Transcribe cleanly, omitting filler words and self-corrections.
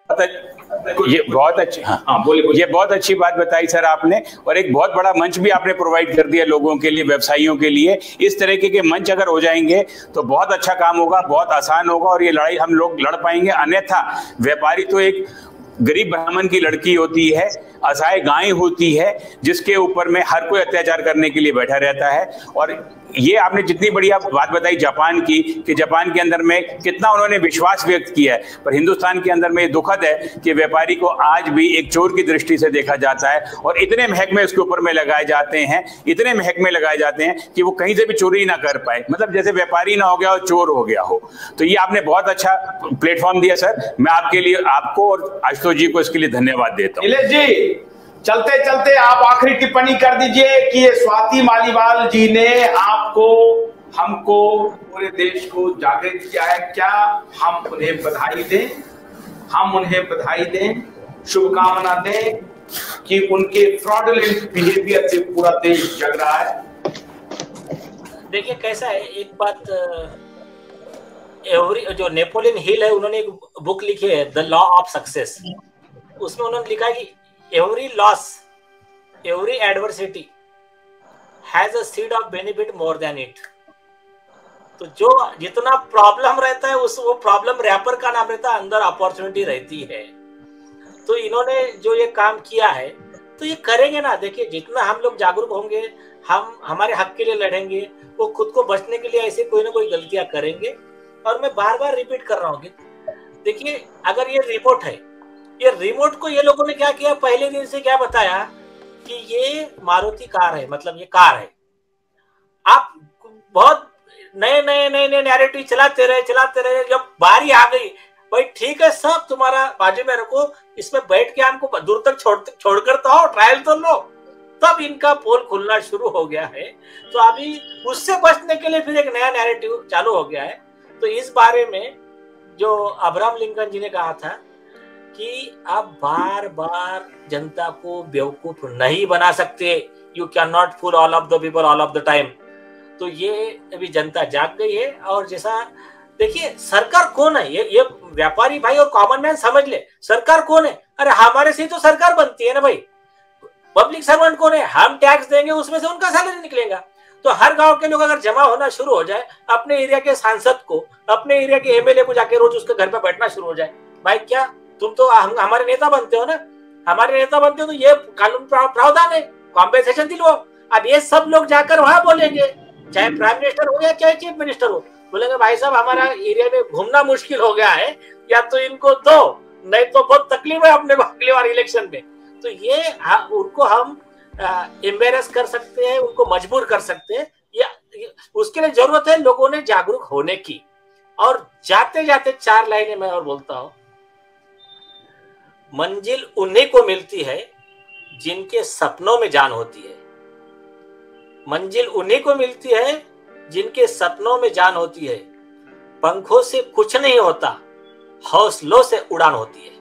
ये बहुत अच्छी, हाँ बोलिए, ये बहुत अच्छी बात बताई सर आपने, और एक बहुत बड़ा मंच भी आपने प्रोवाइड कर दिया लोगों के लिए, व्यवसायियों के लिए। इस तरह के मंच अगर हो जाएंगे तो बहुत अच्छा काम होगा, बहुत आसान होगा, और ये लड़ाई हम लोग लड़ पाएंगे। अन्यथा व्यापारी तो एक गरीब ब्राह्मण की लड़की होती है, असहाय गाय होती है, जिसके ऊपर में हर कोई अत्याचार करने के लिए बैठा रहता है। और ये आपने जितनी बढ़िया बात बताई जापान की, कि जापान के अंदर में कितना उन्होंने विश्वास व्यक्त किया है, पर हिंदुस्तान के अंदर में दुखद है कि व्यापारी को आज भी एक चोर की दृष्टि से देखा जाता है, और इतने महकमे उसके ऊपर में लगाए जाते हैं, इतने महकमे लगाए जाते हैं कि वो कहीं से भी चोरी ना कर पाए, मतलब जैसे व्यापारी ना हो गया और चोर हो गया हो। तो ये आपने बहुत अच्छा प्लेटफॉर्म दिया सर, मैं आपके लिए, आपको और आशुतोष जी को इसके लिए धन्यवाद देता हूँ। नीलेश जी, चलते चलते आप आखिरी टिप्पणी कर दीजिए कि ये स्वाति मालीवाल जी ने आपको, हमको, पूरे देश को जागृत किया है। क्या हम उन्हें बधाई दें, हम उन्हें बधाई दें, शुभकामना दें कि उनके फ्रॉडुलेंट बिहेवियर से पूरा देश जग रहा है? देखिए कैसा है, एक बात, जो नेपोलियन हिल है, उन्होंने एक बुक लिखी है द लॉ ऑफ सक्सेस। उसमें उन्होंने लिखा है कि every loss, every adversity has a seed of benefit more than it. तो जो जितना प्रॉब्लम रहता है, उस वो प्रॉब्लम रैपर का नाम रहता है, अंदर अपॉर्चुनिटी रहती है। तो इन्होंने जो ये काम किया है, तो ये करेंगे ना। देखिए जितना हम लोग जागरूक होंगे, हम हमारे हक के लिए लड़ेंगे, वो खुद को बचने के लिए ऐसे कोई ना कोई गलतियां करेंगे। और मैं बार बार रिपीट कर रहा हूँ, देखिए अगर ये रिमोट है, ये रिमोट को ये लोगों ने क्या किया, पहले दिन से क्या बताया कि ये मारुति कार है, मतलब ये कार है। आप बहुत नए नए नए नए नैरेटिव चलाते रहे, जब बारी आ गई, भाई ठीक है सब तुम्हारा बाजू में रखो, इसमें बैठ के हमको दूर तक छोड़कर तो आओ, ट्रायल तो लो, तब इनका पोल खुलना शुरू हो गया है। तो अभी उससे बचने के लिए फिर एक नया नैरेटिव चालू हो गया है। तो इस बारे में जो अब्राहम लिंकन जी ने कहा था कि आप बार बार जनता को बेवकूफ नहीं बना सकते, you can not fool all of the people all of the time. तो ये अभी जनता जाग गई है। और जैसा देखिए, सरकार कौन है, ये व्यापारी भाई और कॉमन मैन समझ ले, सरकार कौन है? अरे हमारे से तो सरकार बनती है ना भाई। पब्लिक सर्वेंट कौन है? हम टैक्स देंगे, उसमें से उनका सैलरी निकलेगा। तो हर गांव के लोग अगर जमा होना शुरू हो जाए, अपने एरिया के सांसद को, अपने एरिया के एमएलए को जाके रोज उसके घर पे बैठना शुरू हो जाए, भाई क्या तुम तो हमारे नेता बनते हो ना, हमारे नेता बनते हो, तो ये कानून प्रावधान है, कॉम्पेंसेशन दिलवाओ। अब ये सब लोग जाकर वहां बोलेंगे, चाहे प्राइम मिनिस्टर हो या चाहे चीफ मिनिस्टर हो, बोलेंगे भाई साहब हमारा एरिया में घूमना मुश्किल हो गया है, या तो इनको दो, नहीं तो बहुत तकलीफ है अपने को अगली बार इलेक्शन में। तो ये उनको हम एम्बेरस कर सकते हैं, उनको मजबूर कर सकते हैं। या उसके लिए जरूरत है लोगों ने जागरूक होने की। और जाते जाते 4 लाइनें मैं और बोलता हूं, मंजिल उन्हीं को मिलती है जिनके सपनों में जान होती है। मंजिल उन्हीं को मिलती है जिनके सपनों में जान होती है। पंखों से कुछ नहीं होता, हौसलों से उड़ान होती है।